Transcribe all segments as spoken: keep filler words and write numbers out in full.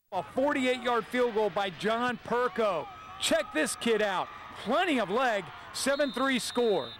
A forty-eight yard field goal by John Perko. Check this kid out. Plenty of leg, seven three score.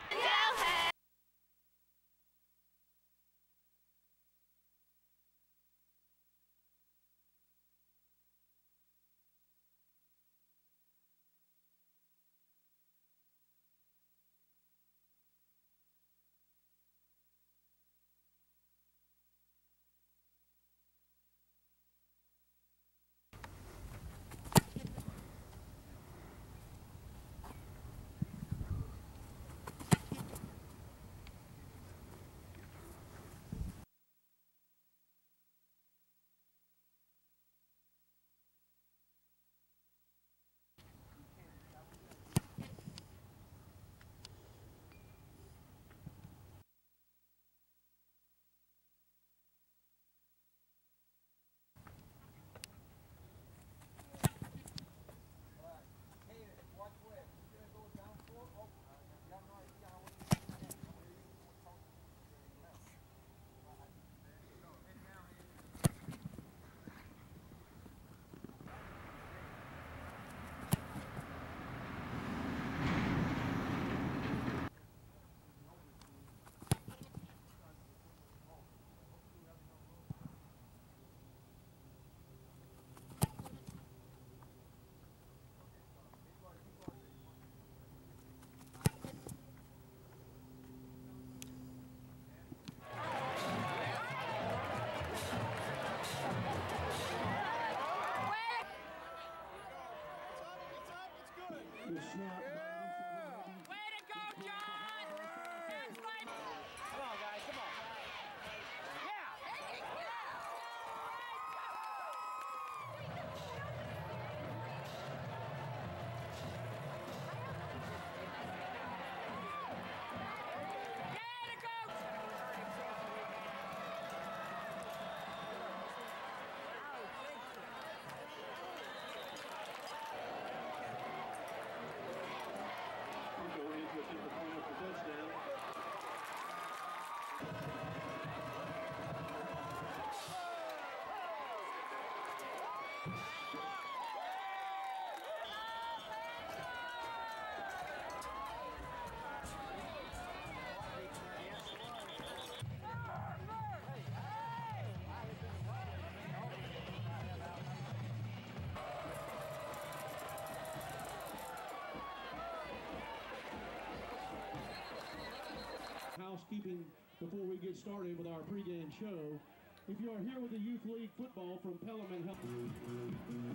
Housekeeping before we get started with our pregame show. If you are here with the Youth League football from Pelham High